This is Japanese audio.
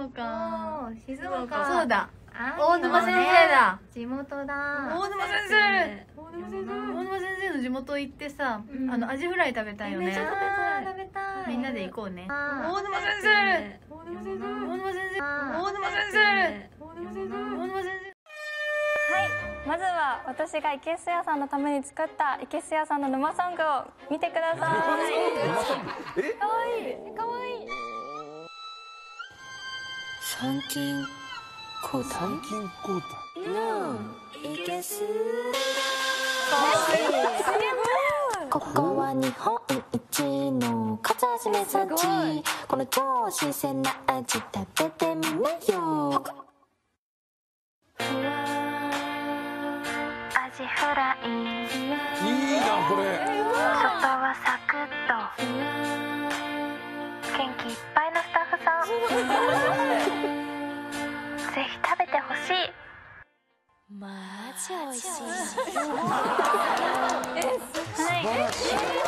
岡。 静岡。 そうだ。大沼先生だ。 地元だ。 大沼先生。大沼先生の地元行ってさ、アジフライ食べたいよね。 めっちゃ食べたい。 みんなで行こうね。 大沼先生。大沼先生。大沼先生。大沼先生。大沼先生。大沼先生。 はい、まずは私が池須屋さんのために作った池須屋さんの沼ソングを見てください。かわいい。かわいい。 参勤交代。参勤交代。の池須。ここは日本一のかつ味め産地。この超新鮮な味食べてみなよ。アジフライ。 いいなこれ。 外はサクッと。元気いっぱいのスタッフさん。ぜひ食べてほしい。マジ美味しい。 素晴らしい。